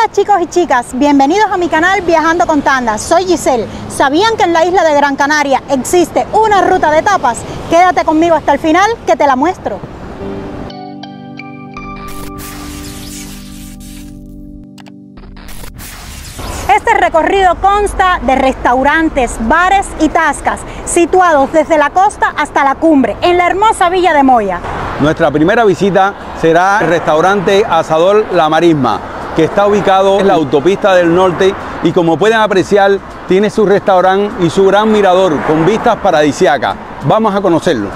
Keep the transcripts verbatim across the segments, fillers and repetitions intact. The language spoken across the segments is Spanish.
Hola chicos y chicas, bienvenidos a mi canal Viajando con Tanda. Soy Giselle. ¿Sabían que en la isla de Gran Canaria existe una ruta de tapas? Quédate conmigo hasta el final que te la muestro. Este recorrido consta de restaurantes, bares y tascas situados desde la costa hasta la cumbre, en la hermosa villa de Moya. Nuestra primera visita será el restaurante Asador La Marisma, que está ubicado en la autopista del norte y, como pueden apreciar, tiene su restaurante y su gran mirador con vistas paradisíacas. Vamos a conocerlo.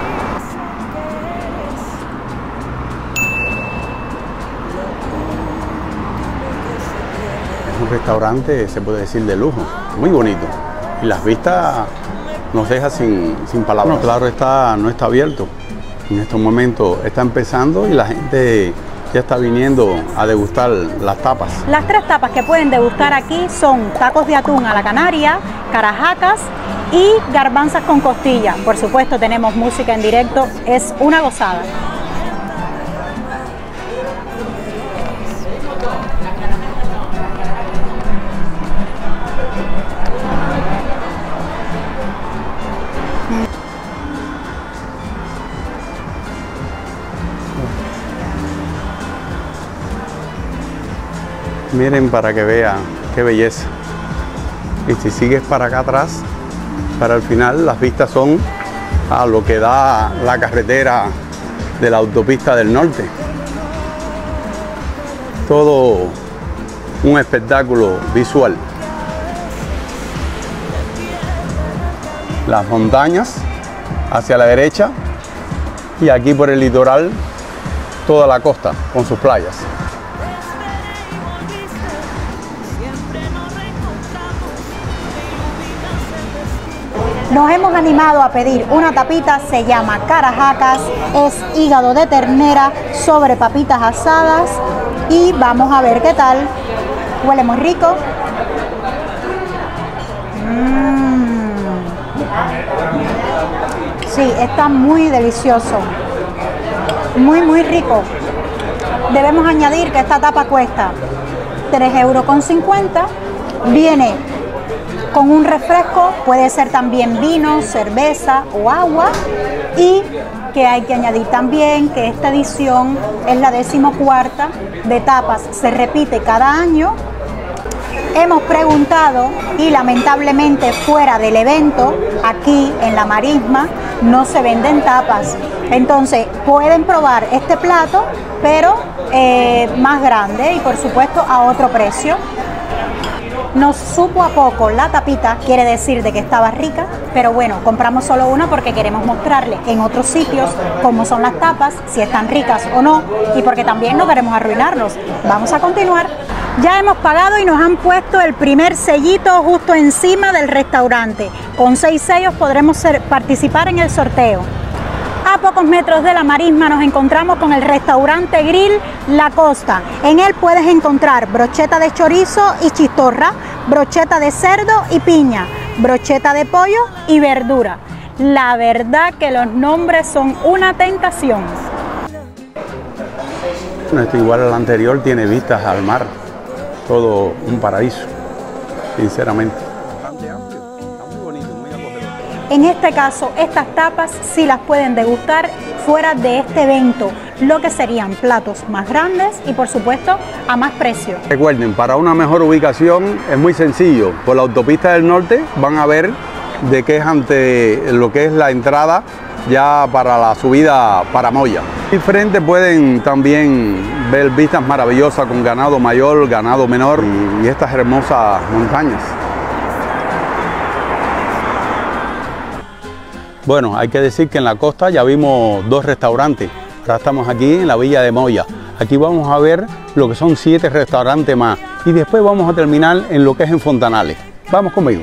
Es un restaurante, se puede decir, de lujo, muy bonito, y las vistas nos deja sin, sin palabras. No, claro está, no está abierto. En estos momentos está empezando y la gente ya está viniendo a degustar las tapas. Las tres tapas que pueden degustar aquí son tacos de atún a la canaria, carajacas y garbanzas con costilla. Por supuesto tenemos música en directo, es una gozada. Miren para que vean qué belleza. Y si sigues para acá atrás, para el final, las vistas son a lo que da la carretera de la autopista del norte. Todo un espectáculo visual. Las montañas hacia la derecha y aquí por el litoral toda la costa con sus playas. Nos hemos animado a pedir una tapita, se llama carajacas, es hígado de ternera sobre papitas asadas y vamos a ver qué tal. Huele muy rico. Mm. Sí, está muy delicioso, muy muy rico. Debemos añadir que esta tapa cuesta tres euros con cincuenta, viene con un refresco, puede ser también vino, cerveza o agua, y que hay que añadir también que esta edición es la decimocuarta de tapas, se repite cada año. Hemos preguntado y lamentablemente fuera del evento, aquí en La Marisma, no se venden tapas. Entonces pueden probar este plato, pero eh, más grande y por supuesto a otro precio. Nos supo a poco la tapita, quiere decir de que estaba rica, pero bueno, compramos solo una porque queremos mostrarle en otros sitios cómo son las tapas, si están ricas o no, y porque también no queremos arruinarnos. Vamos a continuar. Ya hemos pagado y nos han puesto el primer sellito justo encima del restaurante. Con seis sellos podremos ser, participar en el sorteo. A pocos metros de La Marisma nos encontramos con el restaurante Grill La Costa. En él puedes encontrar brocheta de chorizo y chistorra, brocheta de cerdo y piña, brocheta de pollo y verdura. La verdad que los nombres son una tentación. Esto, igual al anterior, tiene vistas al mar, todo un paraíso, sinceramente. En este caso, estas tapas sí las pueden degustar fuera de este evento, lo que serían platos más grandes y por supuesto a más precio. Recuerden, para una mejor ubicación es muy sencillo. Por la autopista del norte van a ver de qué es ante lo que es la entrada ya para la subida para Moya. Y frente pueden también ver vistas maravillosas con ganado mayor, ganado menor y estas hermosas montañas. Bueno, hay que decir que en la costa ya vimos dos restaurantes. Ahora estamos aquí en la villa de Moya. Aquí vamos a ver lo que son siete restaurantes más. Y después vamos a terminar en lo que es en Fontanales. Vamos conmigo.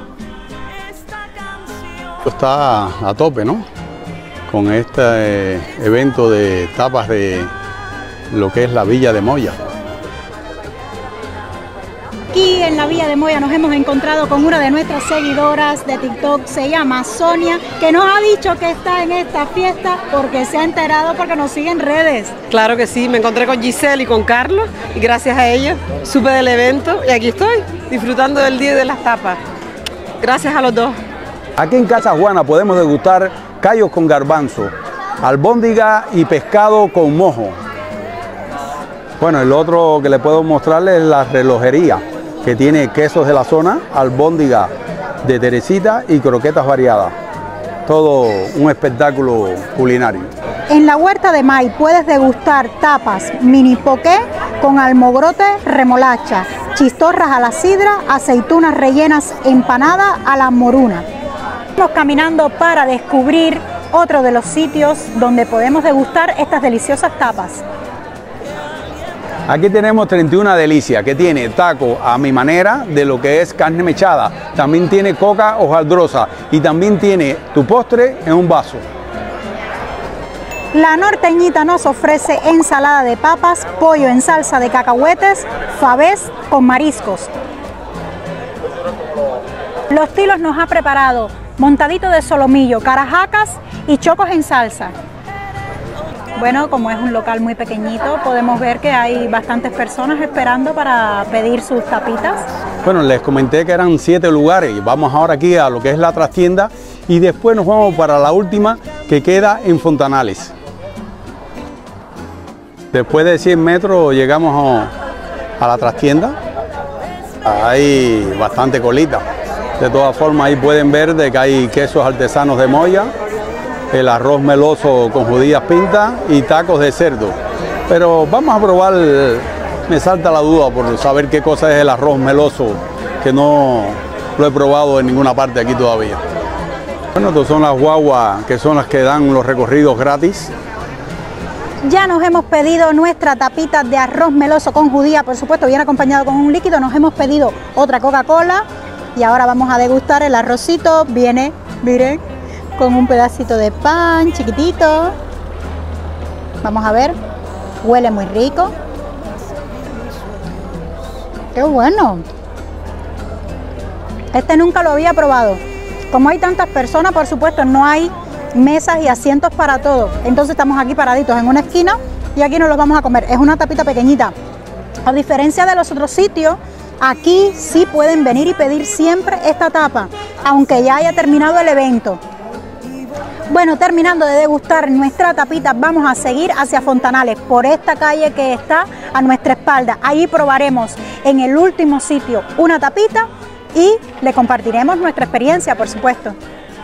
Esto está a tope, ¿no? Con este eh, evento de tapas de lo que es la villa de Moya. aquí en la Villa de Moya nos hemos encontrado con una de nuestras seguidoras de TikTok, se llama Sonia, que nos ha dicho que está en esta fiesta porque se ha enterado, porque nos sigue en redes. Claro que sí, me encontré con Giselle y con Carlos y gracias a ellos supe del evento y aquí estoy disfrutando del día de las tapas. Gracias a los dos. Aquí en Casa Juana podemos degustar callos con garbanzo, albóndiga y pescado con mojo. Bueno, el otro que le puedo mostrarles es la relojería, que tiene quesos de la zona, albóndiga de Teresita y croquetas variadas. Todo un espectáculo culinario. En la Huerta de May puedes degustar tapas mini poké con almogrote, remolacha, chistorras a la sidra, aceitunas rellenas empanadas a la moruna. Estamos caminando para descubrir otro de los sitios donde podemos degustar estas deliciosas tapas. Aquí tenemos treinta y una Delicias, que tiene taco a mi manera de lo que es carne mechada. También tiene coca hojaldrosa y también tiene tu postre en un vaso. La Norteñita nos ofrece ensalada de papas, pollo en salsa de cacahuetes, favés con mariscos. Los Tilos nos ha preparado montadito de solomillo, carajacas y chocos en salsa. Bueno, como es un local muy pequeñito, podemos ver que hay bastantes personas esperando para pedir sus tapitas. Bueno, les comenté que eran siete lugares y vamos ahora aquí a lo que es la trastienda y después nos vamos para la última que queda en Fontanales. Después de cien metros llegamos a la trastienda. Hay bastante colita. De todas formas, ahí pueden ver de que hay quesos artesanos de Moya, el arroz meloso con judías pintas y tacos de cerdo. Pero vamos a probar, me salta la duda por saber qué cosa es el arroz meloso, que no lo he probado en ninguna parte aquí todavía. Bueno, estas son las guaguas que son las que dan los recorridos gratis. Ya nos hemos pedido nuestra tapita de arroz meloso con judía, por supuesto, bien acompañado con un líquido. Nos hemos pedido otra Coca-Cola y ahora vamos a degustar el arrocito. Viene, miren, con un pedacito de pan chiquitito. Vamos a ver, huele muy rico. ¡Qué bueno! Este nunca lo había probado. Como hay tantas personas, por supuesto, no hay mesas y asientos para todos. Entonces estamos aquí paraditos en una esquina y aquí nos los vamos a comer. Es una tapita pequeñita. A diferencia de los otros sitios, aquí sí pueden venir y pedir siempre esta tapa, aunque ya haya terminado el evento. Bueno, terminando de degustar nuestra tapita, vamos a seguir hacia Fontanales, por esta calle que está a nuestra espalda. Allí probaremos en el último sitio una tapita y le compartiremos nuestra experiencia, por supuesto.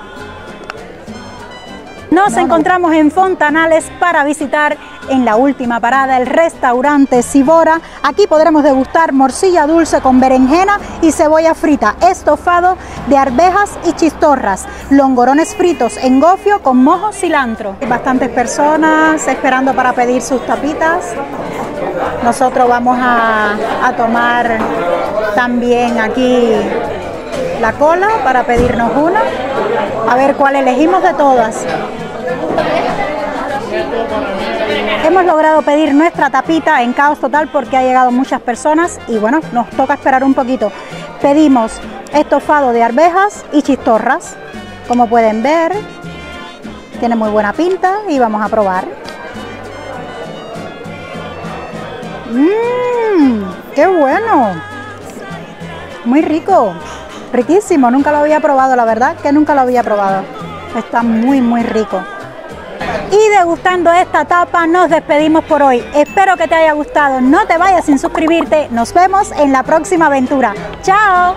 Nos encontramos en Fontanales para visitar en la última parada el restaurante Sibora. Aquí podremos degustar morcilla dulce con berenjena y cebolla frita, estofado de arvejas y chistorras, longorones fritos en gofio con mojo cilantro. Hay bastantes personas esperando para pedir sus tapitas. Nosotros vamos a, a tomar también aquí la cola para pedirnos una, a ver cuál elegimos de todas. Hemos logrado pedir nuestra tapita en caos total porque ha llegado muchas personas y bueno, nos toca esperar un poquito. Pedimos estofado de arvejas y chistorras, como pueden ver, tiene muy buena pinta y vamos a probar. Mmm, qué bueno, muy rico. Riquísimo, nunca lo había probado, la verdad que nunca lo había probado. Está muy muy rico. Y degustando esta tapa nos despedimos por hoy. Espero que te haya gustado. No te vayas sin suscribirte. Nos vemos en la próxima aventura. ¡Chao!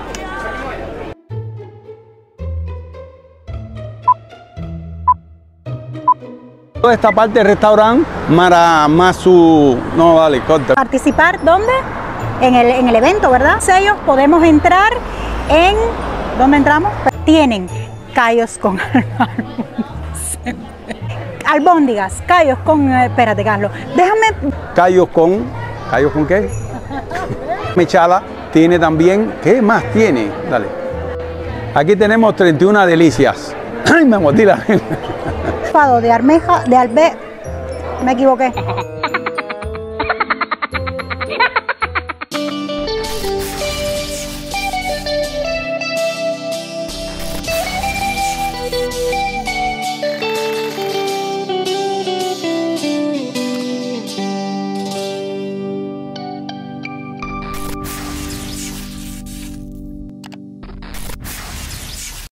Toda esta parte del restaurante Mara Masu. No, vale, corta. ¿Participar dónde? En el, en el evento, ¿verdad? Ellos podemos entrar en... ¿Dónde entramos? Tienen callos con albóndigas, callos con... Eh, espérate, Carlos, déjame... Callos con... ¿Callos con qué? Mechada. Tiene también... ¿Qué más tiene? Dale. Aquí tenemos treinta y una Delicias. ¡Ay, me motila! De almeja, de albe... Me equivoqué.